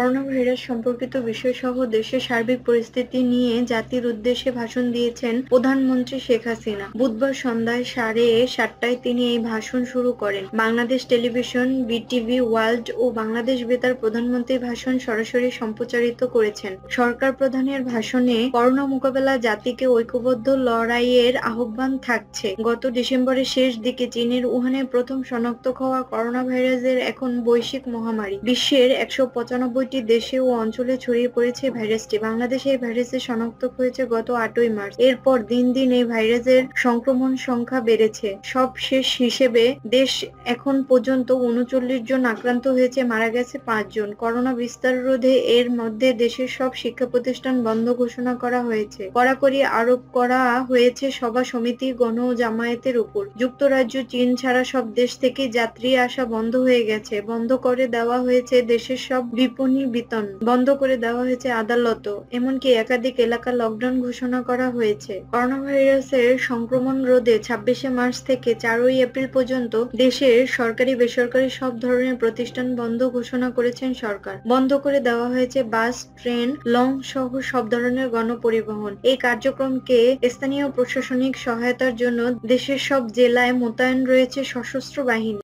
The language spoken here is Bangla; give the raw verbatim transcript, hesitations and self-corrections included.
করোনা ভাইরাস সম্পর্কিত বিষয়সহ দেশের সার্বিক পরিস্থিতি নিয়ে জাতির উদ্দেশ্যে ভাষণ দিয়েছেন প্রধানমন্ত্রী শেখ হাসিনা। বুধবার সন্ধ্যায় সাড়ে সাতটায় তিনি এই ভাষণ শুরু করেন। বাংলাদেশ টেলিভিশন, বিটিভি ওয়ার্ল্ড ও বাংলাদেশ বেতার প্রধানমন্ত্রীর ভাষণ সরাসরি সম্প্রচারিত করেছেন। সরকার প্রধানের ভাষণে করোনা মোকাবেলায় জাতিকে ঐক্যবদ্ধ লড়াইয়ের আহ্বান থাকছে। গত ডিসেম্বরের শেষ দিকে চীনের উহানে প্রথম শনাক্ত হওয়া করোনা ভাইরাসের এখন বৈশ্বিক মহামারী। বিশ্বের একশো পঁচানব্বইটি দেশে ও অঞ্চলে ছড়িয়ে পড়েছে ভাইরাসটি। বাংলাদেশে এই ভাইরাসের শনাক্ত হয়েছে গত আটই মার্চ। এরপর দিন দিন এই ভাইরাসের সংক্রমণ সংখ্যা বেড়েছে। সবশেষ হিসেবে দেশ এখন পর্যন্ত উনচল্লিশ জন আক্রান্ত হয়েছে, মারা গেছে পাঁচ জন। করোনা বিস্তার রোধে এর মধ্যে দেশের সব শিক্ষা প্রতিষ্ঠান বন্ধ ঘোষণা করা হয়েছে। কড়াকড়ি আরোপ করা হয়েছে সভা সমিতি, গণ জামায়াতের উপর। যুক্তরাজ্য, চীন ছাড়া সব দেশ থেকে যাত্রী আসা বন্ধ হয়ে গেছে। বন্ধ করে দেওয়া হয়েছে দেশের সব বিপণী বিতন, বন্ধ করে দেওয়া হয়েছে আদালতও। এমনকি একাধিক এলাকা লকডাউন ঘোষণা করা হয়েছে। করোনা ভাইরাসের সংক্রমণ রোধে ছাব্বিশে মার্চ থেকে চারই এপ্রিল পর্যন্ত দেশের সরকারি বেসরকারি সব ধরনের প্রতিষ্ঠান বন্ধ ঘোষণা করেছেন সরকার। বন্ধ করে দেওয়া হয়েছে বাস, ট্রেন, লং সহ সব ধরনের গণপরিবহন। এই কার্যক্রমকে স্থানীয় প্রশাসনিক সহায়তার জন্য দেশের সব জেলায় মোতায়েন রয়েছে সশস্ত্র বাহিনী।